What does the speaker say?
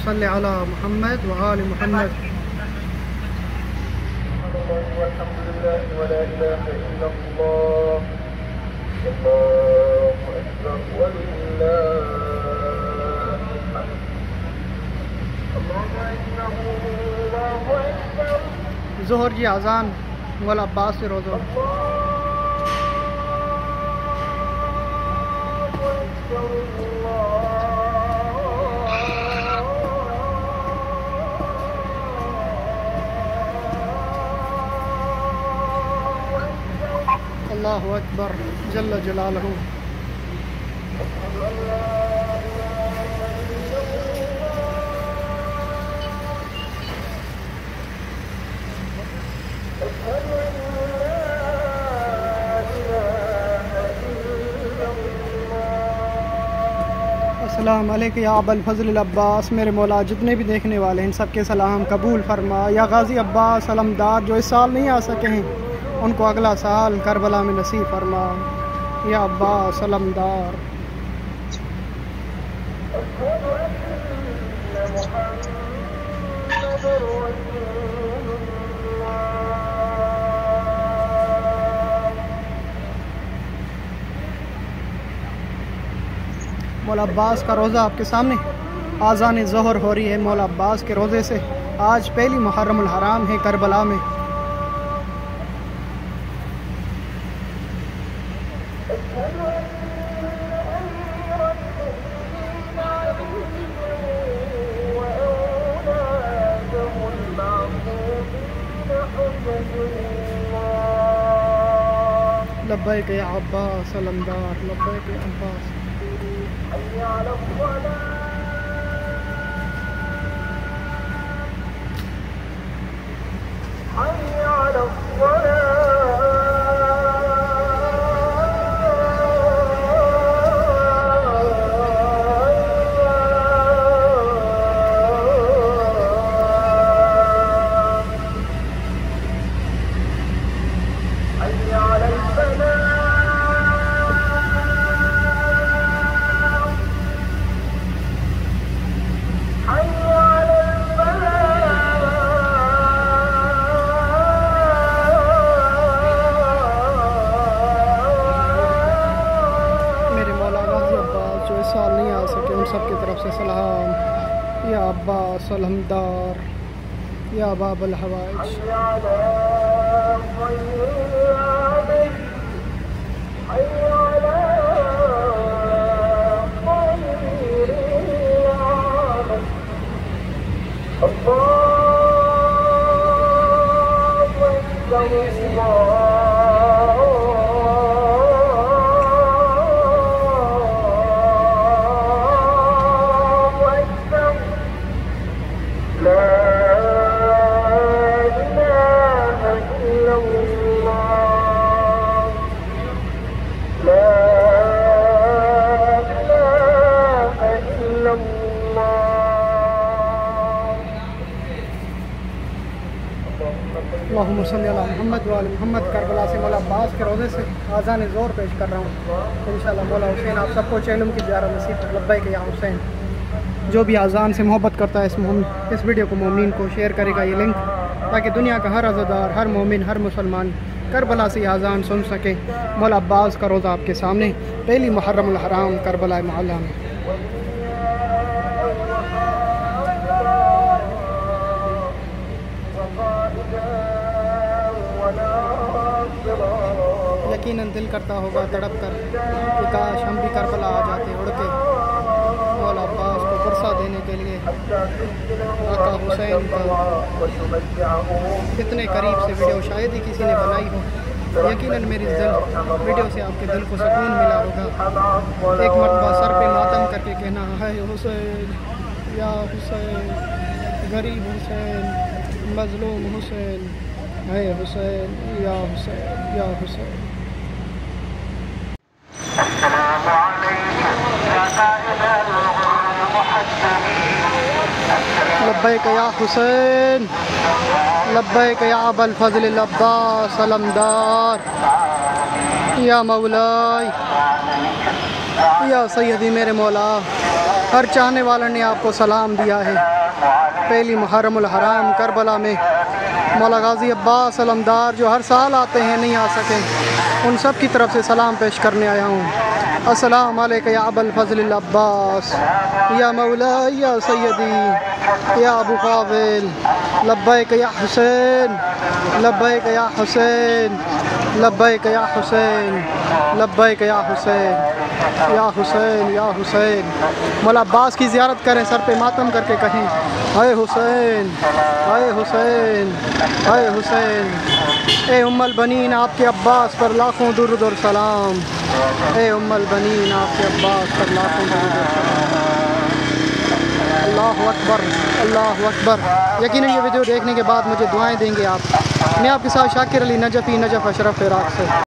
सल्लि अला मुहम्मद व आलि मुहम्मद। ज़ोहर की अज़ान मौला अब्बास से रोज़ा। अल्लाहु अकबर जल्ल जलालहू। अस्सलाम अलैकुम या अबल फज़ल अब्बास। मेरे मौला जितने भी देखने वाले हैं सबके सलाम कबूल फरमा। या गाज़ी अब्बास अलमदार जो इस साल नहीं आ सके हैं उनको अगला साल करबला में नसीब फरमा। या अब्बास अलमदार। मौला अब्बास का रोज़ा आपके सामने। आज़ान ज़ोहर हो रही है मौला अब्बास के रोज़े से। आज पहली मुहर्रमुल हराम है करबला में। लब्बैक या अब्बास अलमदार, लब्बैक या अब्बास। साल नहीं आ सके उन सब की तरफ से सलाम। या अब्बास अलमदार या बाबल हवाइज। अल्लाहुम्मा सल्ली अला मुहम्मद व आलि मुहम्मद। करबला से मौला अब्बास के रोज़े से आज़ान ज़ोहर पेश कर रहा हूँ। इंशाअल्लाह मौला हुसैन आप सबको चैलम की ज़ियारत नसीब। लब्बैक या हुसैन। जो भी आज़ान से मोहब्बत करता है इस वीडियो को मोमिन को शेयर करेगा ये लिंक, ताकि दुनिया का हर अज़ादार, हर मोमिन, हर मुसलमान करबला से आज़ान सुन सके। मौला अब्बास का रोज़ा आपके सामने, पहली मुहर्रमुल हराम करबला मोहल्ला में। यकीनन दिल करता होगा तड़प कर कि काश हम भी करबला आ जाते उड़ के मौला अब्बास को फरसा देने के लिए। आका हुसैन का कितने करीब से वीडियो शायद ही किसी ने बनाई हो। यकीनन मेरी वीडियो से आपके दिल को सुकून मिला होगा। एक मरतबा सर पे मातम करके कहना है हुसैन या हुसैन, गरीब हुसैन, मजलूम हुसैन, है हुसैन या हुसैन या हुसैन। लब्बैक या हुसैन, लब्बैक या अबल फज़ल अब्बास अलमदार। या मौलाई या सैयदी मेरे मौला। हर चाहने वाले ने आपको सलाम दिया है। पहली मुहर्रमुल हराम करबला में मौला गाजी अब्बास अलमदार जो हर साल आते हैं, नहीं आ सके, उन सब की तरफ से सलाम पेश करने आया हूँ। अस्सलाम अलैका या अबुल फज़ल अब्बास, या मौला या सैयदी या अबू क़ाबिल, लब्बैक या हुसैन, लब्बैक या हुसैन, लब्बैक या हुसैन, लब्बैक या हुसैन, या हुसैन, या हुसैन। मौला अब्बास की ज़ियारत करें, सर पे मातम करके कहें हाय हुसैन, हाय हुसैन, हाय हुसैन। ए उम्मुल बनीन, आपके अब्बास पर लाखों दुरूद और सलाम। ए उम्मुल बनीन, आपके अब्बास पर लाखों दुरूद और सलाम। अल्लाहु अकबर, अल्लाहु अकबर। यकीनन ये वीडियो देखने के बाद मुझे दुआएं देंगे आप। मैं आपके साथ शाकिर अली नजफ़ी, नजफ़ अशरफ इराक़ से।